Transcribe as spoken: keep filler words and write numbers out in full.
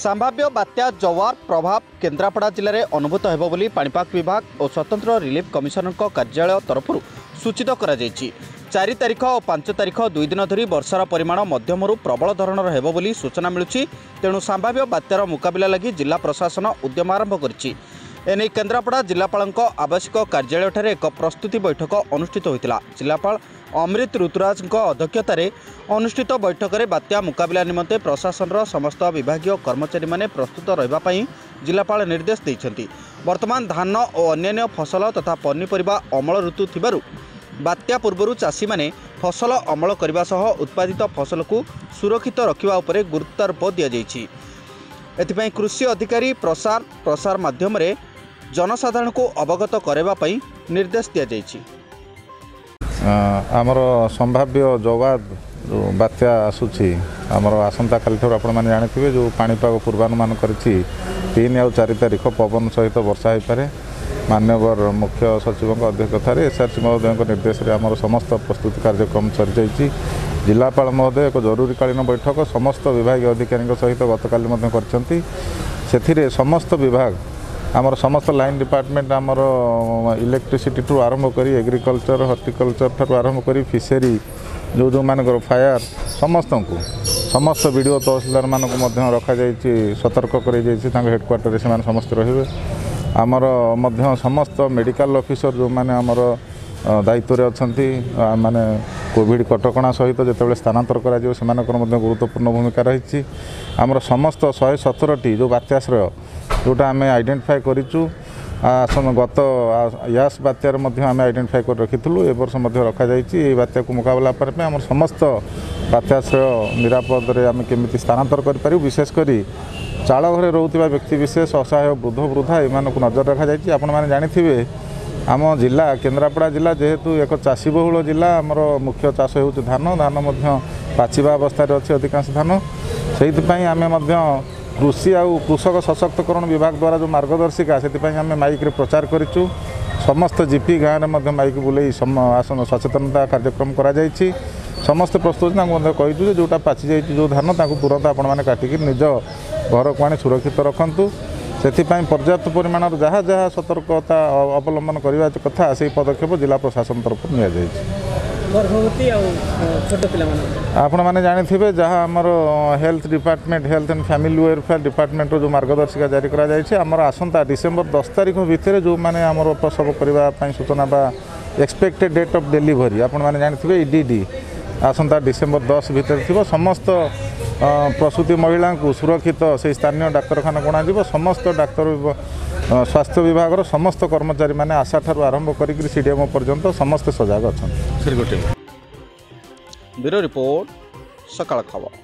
संभाव्य बात्या जवार प्रभाव केन्द्रापड़ा जिले में अनुभूत हेबो बोली पाणीपाग विभाग और स्वतंत्र रिलीफ कमिशनर कार्यालय तरफ सूचित करा जायछि। चार तारिख और पांच तारिख दुई दिन धरी वर्षार परिमाण मध्यमरू प्रबल धरणर हेबो बोली सूचना मिलुछि। तेणु संभाव्य बात्यार मुकाबिला लगी जिला प्रशासन उद्यम आरंभ करिछि। एने केन्द्रापड़ा जिलापाल आवासिक कार्यालय एक प्रस्तुति बैठक अनुष्ठित होता। जिलापाल अमृत ऋतुराज अध्यक्षतार अनुष्ठित बैठक में बात्या मुकाबिला निमंते प्रशासन समस्त विभागीय कर्मचारी माने प्रस्तुत रहिबापई जिलापाल निर्देश देइछन्ति। वर्तमान धान और अन्य फसल तथा पनीपरिबा अमल ऋतु थिबारु बात्या पूर्व चाषी माने फसल अमल करने सह उत्पादित फसल को सुरक्षित रखिबा उपरे गुरुत्वारोप दिया जायछि। एथिपई कृषि अधिकारी प्रसार प्रसार माध्यम रे जनसाधारण को अवगत करबा पई निर्देश दिया जायछि। आमर संभाव्य जवाद जो बात्या आसूची आमर आसंता काली ठार आपण माने जानिथिबे जो पाणीपाग पूर्वानुमान करिछि तीन और चार तारिख पवन सहित वर्षा हो पारे। मान्यवर मुख्य सचिव अध्यक्षतार एसआरसी महोदय निर्देश में आमर समस्त प्रस्तुति कार्यक्रम चली जाइए। जिलापाल महोदय एक जरूरीकालीन बैठक समस्त विभाग अधिकारी सहित गतकाली कर समस्त विभाग आमर समस्त लाइन डिपार्टमेंट आमर इलेक्ट्रिसिटी ठू आरंभ कर एग्रिकल्चर हॉर्टिकल्चर ठार आरंभ कर फिशरी जो जो मान फायर समस्त को समस्त वीडियो तहसीलदार मानक रखा जाइए सतर्क कर हेडक्वार्टर से समस्त रहिबे। आमर मध्य समस्त मेडिकल ऑफिसर जो माने आमर दायित्व अच्छा माने कोविड कटकणा सहित जो स्थानांतर कर गुरुत्वपूर्ण भूमिका रही। आमर समस्त शहे सतर टी जो बात्याश्रय जोटा आम आइडेंटिफाई करूँ आसन गत यास बात्यार आम आइडेंटिफाई कर रखीलु ए वर्ष रखा जाइए। बात्या को मुकाबला करने आम समस्त बात्याश्रय निरापद आम केमी स्थानांतर कर विशेषकर चाल घरे रोकवा व्यक्ति विशेष असहाय वृद्ध वृद्धा एम नजर रखा जाइए। आपण मैंने जानिथिबे आम जिला केन्द्रापड़ा जिला जेहेतु एक चाषी बहुल जिला आमर मुख्य चाष हो धान धान पाचिबा अवस्था अच्छी अधिकांश धान से आम कृषि आउ कृषक सशक्तकरण विभाग द्वारा जो मार्गदर्शिका से आम माइक रे प्रचार करूँ। समस्त जीपी गाँव में माइक बुले आसन सचेतनता कार्यक्रम करा जाइछि। समस्त प्रस्तुत कहीचु जोटा पाचि जाइए जो धान तुरंत आपण मैंने काटिक निज घर को आनी सुरक्षित रखु से पर्याप्त परिमाण जहाँ जहाँ सतर्कता अवलंबन करने कथा से पदक्षेप जिला प्रशासन तरफ नि गर्भवती छोट पिला आपण मैंने जानिथिबे जहाँ आमर health department health and family welfare department जो मार्गदर्शिका जारी करा जायछि। आमर आसंता डिसेम्बर दस तारिख भितर जो माने आमर प्रसव करने सूचना बा एक्सपेक्टेड डेट ऑफ डिलीवरी आपण मैंने जानिथिबे ईडीडी आसंता डिसेम्बर दस भितर थिबो। समस्त प्रसूति महिला को सुरक्षित से स्थानीय डाक्तरखाना गणा समस्त डाक्तर स्वास्थ्य विभाग समस्त कर्मचारी माने आशा ठारू आरंभ करिक सीडीएमओ पर्यंत समस्त सजग अच्छा। ब्यूरो रिपोर्ट सकाळ खबर।